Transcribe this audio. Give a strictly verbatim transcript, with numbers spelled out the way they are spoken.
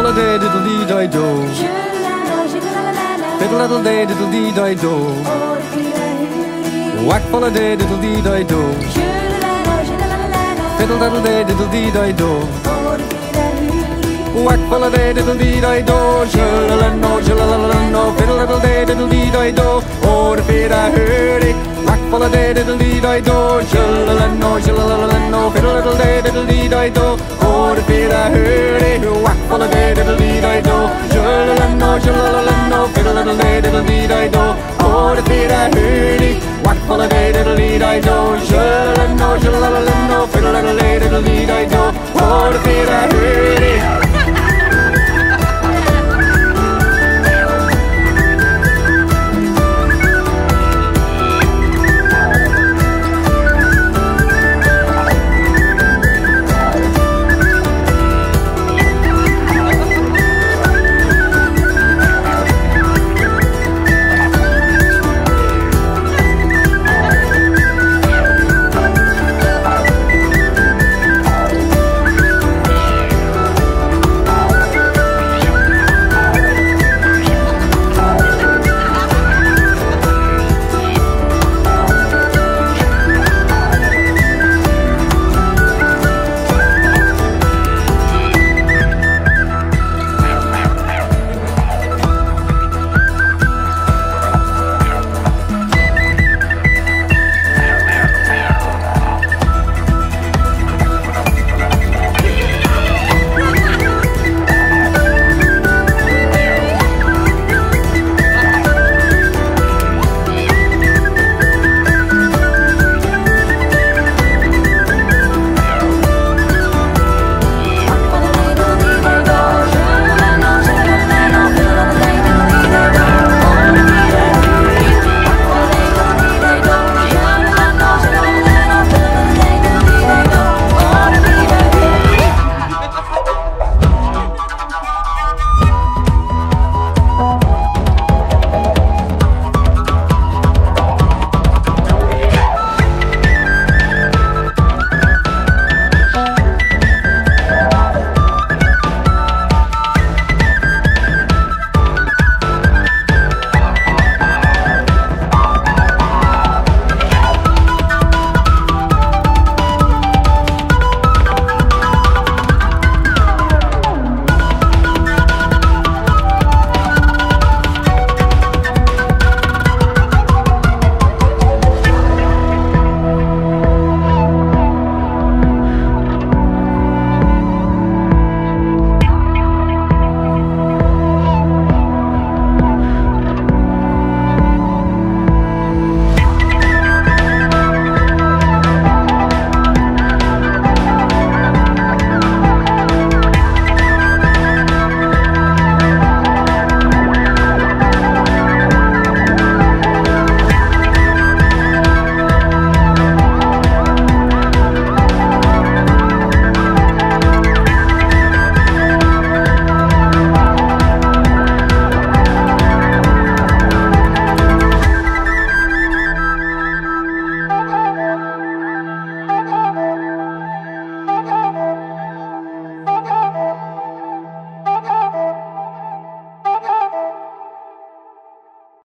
full of day diddle dee di do. Fiddle little day diddle dee di do. Whack full of day diddle dee di do. Fiddle little day diddle dee di do. Whack full of day diddle dee di do. Shilla-la-no, shilla-la-la-no. Fiddle little day diddle dee di do. Oh, the feet I heard it. Whack full of day diddle dee di do. Shilla-la-no, shilla-la-la-no. Fiddle little day diddle dee di do. Oh, the feet I heard it. Whack full of day diddle dee di